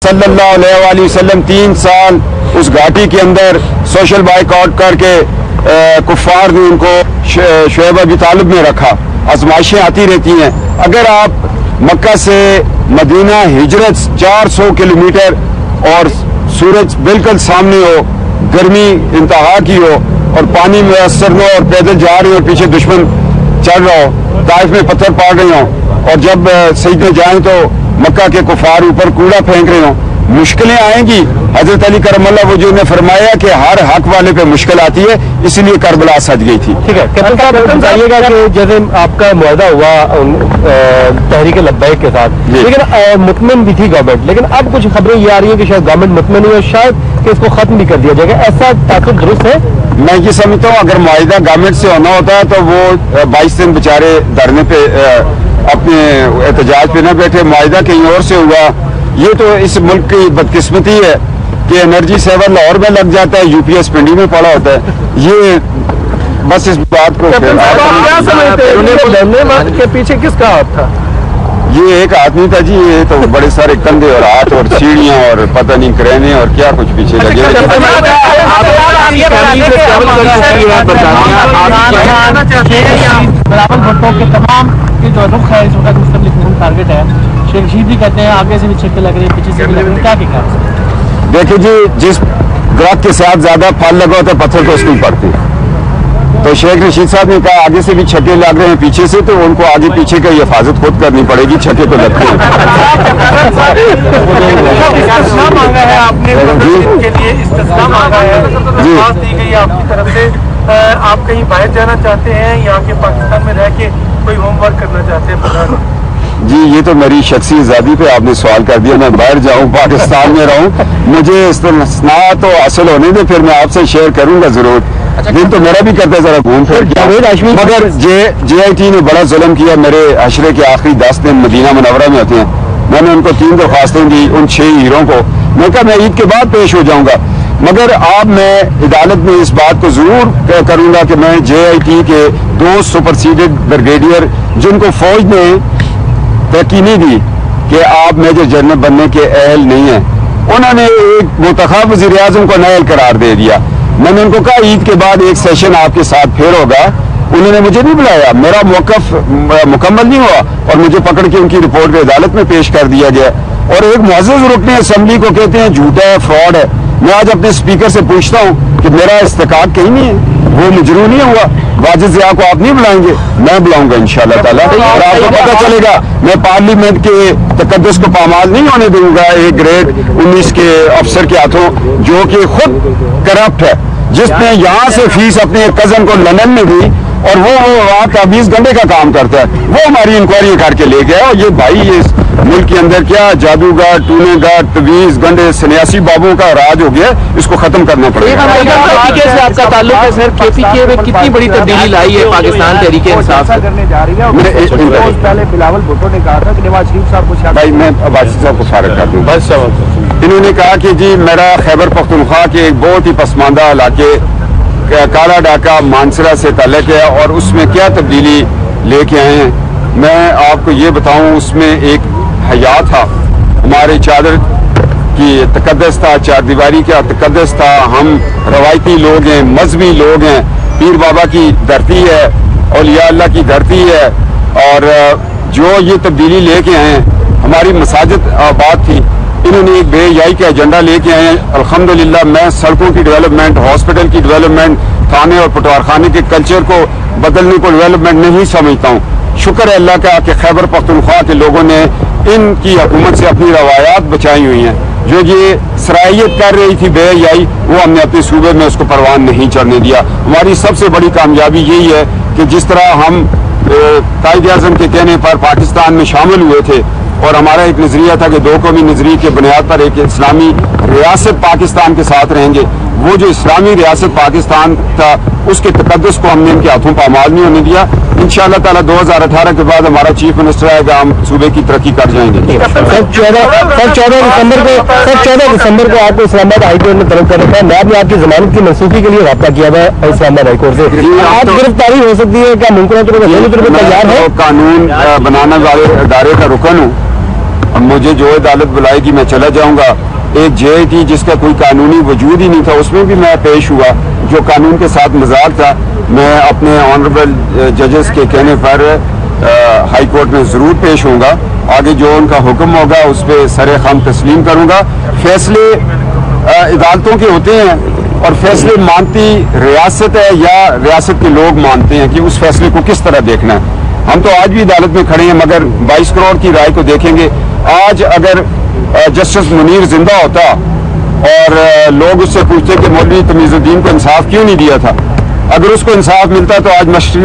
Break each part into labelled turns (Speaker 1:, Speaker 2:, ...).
Speaker 1: सल्लल्लाहु अलैहि वसल्लम 3 साल उस घाटी के अंदर सोशल बाइकआउट करके कुफ्फार ने उनको शुएब अबी तालिब में रखा। आजमाइशें आती रहती हैं। अगर आप मक्का से मदीना हिजरत 400 किलोमीटर और सूरज बिल्कुल सामने हो, गर्मी इंतहा की हो और पानी मुयसर न हो और पैदल जा रहे हो, पीछे दुश्मन चल रहा हो, ताइफ में पत्थर पड़ रहे हो और जब सजदे जाएं तो मक्का के कुफार ऊपर कूड़ा फेंक रहे हो, मुश्किलें आएंगी। हजरत अली करमल्लाहु वजहू ने फरमाया कि हर हक वाले पे मुश्किल आती है, इसलिए करबला सज गई थी।
Speaker 2: ठीक है, कैप्टन साहब बताइएगा कि जैसे आपका मुआहदा हुआ तहरीक लब्बैक के साथ, लेकिन मुतमिन भी थी गवर्नमेंट, लेकिन अब कुछ खबरें ये आ रही है कि शायद गवर्नमेंट मुतमिन हुई है, शायद कि इसको खत्म भी कर दिया जाएगा, ऐसा ताक़ुब दुरुस्त है?
Speaker 1: मैं ये समझता हूँ अगर मुआहदा गवर्नमेंट से होना होता तो वो 22 दिन बेचारे धरने पे अपने एहतजाज पे न बैठे, मुआहदा कहीं और से हुआ। ये तो इस मुल्क की बदकिस्मती है कि एनर्जी सेवर लाहौर में लग जाता है, यूपीएस पिंडी में पड़ा होता है। ये बस इस बात को
Speaker 2: क्या समझते के पीछे किसका हाथ था?
Speaker 1: ये एक आदमी था जी, ये तो बड़े सारे कंधे और हाथ और सीढ़ियां और पता नहीं क्रेने और क्या कुछ पीछे लगे।
Speaker 3: बिलावल भुट्टो के तमाम के जो रुख है इस वक्त मुस्तक़बिल में टारगेट है, शेख रशीद भी कहते हैं आगे से भी छक्के लग रहे हैं, पीछे से भी लग रहे हैं, क्या क्या?
Speaker 1: देखिए जी, जिस दरख्त के साथ ज्यादा फल लगा होता है पत्थर तो उसको पड़ते, तो शेख रशीद साहब ने कहा आगे से भी छक्के लग रहे हैं पीछे से, तो उनको आगे पीछे की हिफाजत खुद करनी पड़ेगी, छक्के तो लगते हैं।
Speaker 3: मांगा है आपने के लिए, इस्तिस्ना मांगा है, दरख्वास्त दी गई आपकी तरफ से, आप कहीं बाहर जाना चाहते हैं, यहाँ के पाकिस्तान में रह के कोई होमवर्क करना चाहते हैं?
Speaker 1: जी, ये तो मेरी शख्सी आज़ादी पे आपने सवाल कर दिया, मैं बाहर जाऊं पाकिस्तान में रहूं, मुझे इस्तिस्ना तो हासिल होने दे, फिर मैं आपसे शेयर करूंगा जरूर। दिन तो मेरा भी करता है जरा घूम फिर क्या, मगर JIT ने बड़ा जुल्म किया। मेरे अशरे के आखिरी 10 दिन मदीना मुनव्वरा में होते हैं, मैंने उनको 3 दरख्वास्तें दी उन 6 हीरों को। मैं कहा मैं ईद के बाद पेश हो जाऊंगा, मगर अब मैं अदालत में इस बात को जरूर करूंगा कि मैं JIT के 2 सुपरसीडेड ब्रिगेडियर जिनको फौज ने तरक्की नहीं दी कि आप मेजर जनरल बनने के अहल नहीं हैं, उन्होंने एक मुंतखब वज़ीर आज़म को नाअहल करार दे दिया। मैंने उनको कहा ईद के बाद एक सेशन आपके साथ फिर होगा, उन्होंने मुझे नहीं बुलाया, मेरा मौक़िफ़ मुकम्मल नहीं हुआ और मुझे पकड़ के उनकी रिपोर्ट को अदालत में पेश कर दिया गया। और एक मुअज़्ज़ज़ रुकन असेंबली को कहते हैं झूठा है, फ्रॉड है। मैं आज अपने स्पीकर से पूछता हूँ कि मेरा इस्तेकाक कहीं नहीं है, वो मजरू नहीं हुआ, वाजिद ज़िया को आप नहीं बुलाएंगे, मैं बुलाऊंगा इंशाअल्लाह ताला, और आपको पता चलेगा मैं पार्लियामेंट के तकद्दुस को पामाल नहीं होने दूंगा एक ग्रेड 19 के अफसर के हाथों, जो कि खुद करप्ट है, जिसने यहाँ से फीस अपने कजन को लंदन में दी और वो वहाँ का 20 घंटे का काम करता है, वो हमारी इंक्वायरी करके ले गया। और ये भाई ये मुल्क के अंदर क्या जादूगर, टूनेगर, तवीज गंडे सन्यासी बाबुओं का राज हो गया, इसको खत्म करना पड़ेगा।
Speaker 2: आपका ताल्लुक है सर, KPK में कितनी बड़ी तब्दीली लाई है पाकिस्तान तहरीक इंसाफ करने जा रही है?
Speaker 3: पहले बिलावल भुट्टो ने कहा था कि नवाज शरीफ साहब को,
Speaker 1: भाई मैं वाजिद साहब को फारग कर दूँ। इन्होंने कहा कि जी मेरा खैबर पख्तूनख्वा के एक बहुत ही पसमानदा इलाके काला डाका मानसरा से ताल्लुक है और उसमें क्या तब्दीली लेके आए हैं मैं आपको ये बताऊं। उसमें एक हया था, हमारे चादर की तकद्दस था, चारदीवारी का तकद्दस था, हम रवायती लोग हैं, मजहबी लोग हैं, पीर बाबा की धरती है, औलिया अल्लाह की धरती है। और जो ये तब्दीली लेके आए हैं, हमारी मसाजिद आबाद थी, इन्होंने एक बेहयाई का एजेंडा लेके आए हैं। अल्हम्दुलिल्लाह मैं सड़कों की डेवलपमेंट, हॉस्पिटल की डेवलपमेंट, थाने और पटवारखाने के कल्चर को बदलने को डेवलपमेंट नहीं समझता हूँ। शुक्र है अल्लाह का कि खैबर पख्तूनख्वा के लोगों ने इनकी हुकूमत से अपनी रवायात बचाई हुई हैं। जो ये सराहियत कर रही थी बेहयाई, वो हमने अपने सूबे में उसको परवान नहीं चढ़ने दिया। हमारी सबसे बड़ी कामयाबी यही है कि जिस तरह हम कायदे आज़म के कहने पर पाकिस्तान में शामिल हुए थे और हमारा एक नजरिया था कि 2 कौमी नजरिए के बुनियाद पर एक इस्लामी रियासत पाकिस्तान के साथ रहेंगे। वो जो इस्लामी रियासत पाकिस्तान था उसके तकद्दुस को हमने इनके हाथों पामाल नहीं होने दिया। इंशाअल्लाह ताला 2018 के बाद हमारा चीफ मिनिस्टर आएगा, हम सूबे की तरक्की कर जाएंगे।
Speaker 2: सर 14 दिसंबर को आपको इस्लामाबाद हाईकोर्ट में तलब करना था, मैं भी आपकी जमानत की मनसूखी के लिए रब्ता किया था इस्लामाबाद हाईकोर्ट से। आज गिरफ्तारी हो सकती है, क्या मुमकिन है? तैयार है?
Speaker 1: कानून बनाने वाले इदारे का रुकन हूँ مجھے جو عدالت بلائے گی میں چلا جاؤں گا. ایک جے تھی جس کا کوئی قانونی وجود ہی نہیں تھا, اس میں بھی میں پیش ہوا, جو قانون کے ساتھ مذاق تھا. میں اپنے آنریبل ججز کے کہنے پر ہائی کورٹ میں ضرور پیش ہوں گا. آگے جو ان کا حکم ہوگا اس پہ سر خم تسلیم کروں گا. فیصلے عدالتوں کے ہوتے ہیں اور فیصلے مانتی ریاست ہے یا ریاست کے لوگ مانتے ہیں کہ اس فیصلے کو کس طرح دیکھنا ہے. ہم تو آج بھی عدالت میں کھڑے ہیں, مگر 22 کروڑ کی رائے کو دیکھیں گے. آج اگر جسٹس منیر زندہ ہوتا اور لوگ اس سے پوچھتے کہ مولوی تمیز الدین کو انصاف کیوں نہیں دیا تھا, اگر اس کو انصاف ملتا تو آج مشرقی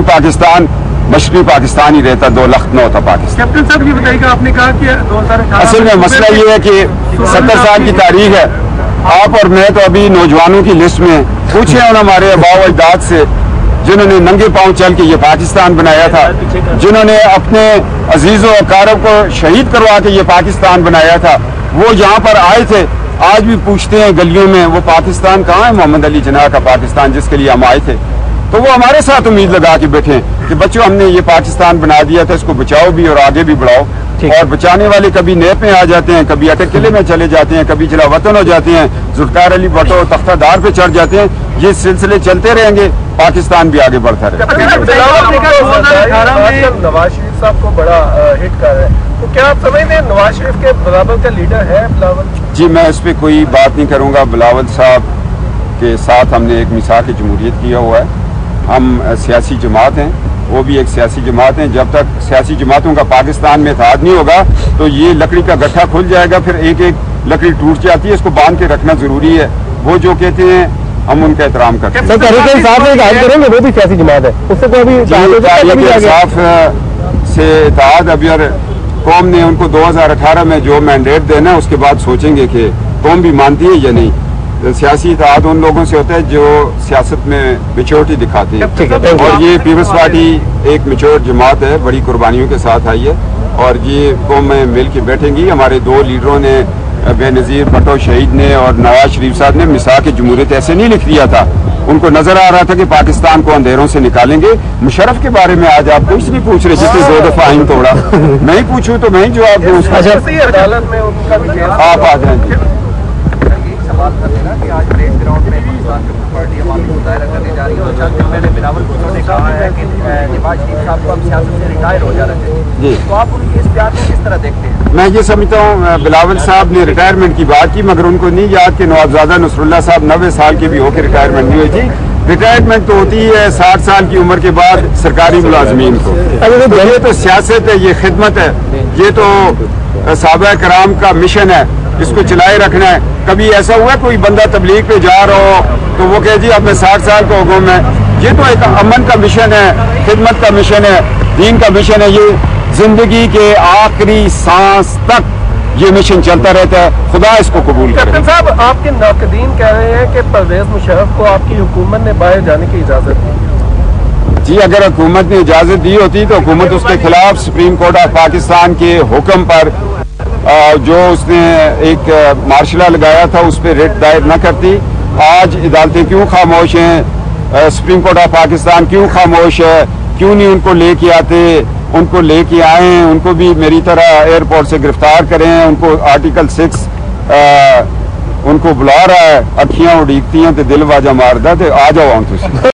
Speaker 1: پاکستان ہی رہتا, 2 لخت نہ ہوتا پاکستان.
Speaker 3: کیپٹن صاحب یہ بتائیے گا, آپ نے کہا کہ 2018
Speaker 1: اصل میں مسئلہ یہ ہے کہ 70 سال کی تاریخ ہے. آپ اور میں تو ابھی نوجوانوں کی لسٹ میں پوچھے ہیں ہمارے آباء و اجداد سے جنہوں نے ننگے پاؤں چل کے یہ پاکستان بنایا تھا, جنہوں نے اپنے عزیز و اقارب کو شہید کروا کے یہ پاکستان بنایا تھا, وہ یہاں پر آئے تھے. آج بھی پوچھتے ہیں گلیوں میں وہ پاکستان کہاں ہے, محمد علی جناح کا پاکستان جس کے لیے ہم آئے تھے. تو وہ ہمارے ساتھ امید لگا کے بیٹھے کہ بچوں ہم نے یہ پاکستان بنا دیا تھا, اس کو بچاؤ بھی اور آگے بھی بڑھاؤ. اور بچانے والے کبھی نیب میں آ جاتے ہیں, کبھی اٹک قلعے میں چلے جاتے ہیں, کبھی جلا وطن ہو جاتے ہیں, ذوالفقار علی بھٹو تختہ دار پہ چڑھ جاتے ہیں. یہ سلسلے چلتے رہیں گے, پاکستان بھی آگے بڑھتا رہے گا.
Speaker 3: نواز شریف صاحب کو بڑا ہٹ کر رہے ہیں, تو کیا آپ سمجھتے ہیں نواز شریف کے بلاول کا لیڈر ہے بلاول؟
Speaker 1: جی میں اس پہ کوئی بات نہیں کروں گا. بلاول صاحب کے ساتھ ہم نے ایک میثاق جمہوریت کیا ہوا ہے. ہم سیاسی جماعت ہیں, وہ بھی ایک سیاسی جماعت ہیں. جب تک سیاسی جماعتوں کا پاکستان میں اتحاد نہیں ہوگا تو یہ لکڑی کا گٹھا کھل جائے گا, پھر ایک ایک لکڑی ٹوٹ جاتی ہے. اس کو باندھ کے رکھنا ضروری ہے. وہ جو کہتے ہیں ہم ان کا احترام کرتے ہیں.
Speaker 2: تحریک انصاف سے اتحاد کریں گے, وہ بھی سیاسی جماعت ہے, اس سے کوئی بھی
Speaker 1: تحریک انصاف سے اتحاد ابھی اور قوم نے ان کو 2018 میں جو مینڈیٹ دینا ہے اس کے بعد سوچیں گے کہ قوم بھی مانتی ہے یا نہیں. سیاسی اتحاد ان لوگوں سے ہوتا ہے جو سیاست میں میچورٹی دکھاتے ہیں, اور یہ پیپلز پارٹی ایک میچور جماعت ہے, بڑی قربانیوں کے ساتھ آئی ہے, اور یہ قوم میں مل کے بیٹھیں گی. ہمارے 2 لیڈروں نے, بے نظیر بھٹو شہید نے اور نواز شریف صاحب نے میثاق جمہوریت ایسے نہیں لکھ دیا تھا. ان کو نظر آ رہا تھا کہ پاکستان کو اندھیروں سے نکالیں گے. مشرف کے بارے میں آج آپ کچھ نہیں پوچھ رہے, جس نے 2 دفعہ آئین توڑا. میں ہی پوچھوں تو میں ہی جواب دوں. آپ آ جائیں.
Speaker 4: سوال کر دینا کہ آج پریڈ گراؤنڈ میں پاکستان پیپلز پارٹی عوامی مظاہرہ کرنے جا رہی ہے, اور چند دن پہلے بلاول بھٹو نے کہا ہے کہ نواز شریف صاحب کو اب سیاست سے ریٹائر ہو جانا چاہیے. تو آپ ان کی اس پیار کو کس طرح دیکھتے ہیں؟
Speaker 1: میں یہ سمجھتا ہوں بلاول صاحب نے ریٹائرمنٹ کی بات کی, مگر ان کو نہیں یاد کہ نوابزادہ نصر اللہ صاحب 90 سال کے بھی ہو کے ریٹائرمنٹ نہیں ہوئی تھی. ریٹائرمنٹ تو ہوتی ہے 60 سال کی عمر کے بعد سرکاری ملازمین کو. یہ تو سیاست ہے, یہ خدمت ہے, یہ تو صحابہ کرام کا مشن ہے, اس کو چلائے رکھنا ہے. کبھی ایسا ہوا کوئی بندہ تبلیغ پہ جا رہا ہو تو وہ کہے جی اب میں 60 سال کا ہو گا. میں یہ تو ایک امن کا مشن ہے, خدمت کا مشن ہے, دین کا مشن ہے. یہ زندگی کے آخری سانس تک یہ مشن چلتا رہتا ہے. خدا اس کو قبول کرے.
Speaker 3: کیپٹن صاحب, آپ کے ناقدین کہہ رہے ہیں کہ پرویز مشرف کو آپ کی حکومت نے باہر جانے کی اجازت دی.
Speaker 1: جی اگر حکومت نے اجازت دی ہوتی تو حکومت اس کے خلاف سپریم کورٹ آف پاکستان کے حکم پر جو اس نے ایک مارشلہ لگایا تھا اس پہ ریٹ دائر نہ کرتی. آج عدالتیں کیوں خاموش ہیں, سپریم کورٹ آف پاکستان کیوں خاموش ہے, کیوں نہیں ان کو لے کے آتے؟ ان کو لے کے آئیں, ان کو بھی میری طرح ایئرپورٹ سے گرفتار کریں. ان کو آرٹیکل 6 ان کو بلا رہا ہے, اکھیاں اڑیکتی ہیں تو دل واجہ ماردا, تو آ جاؤ ہم تسی.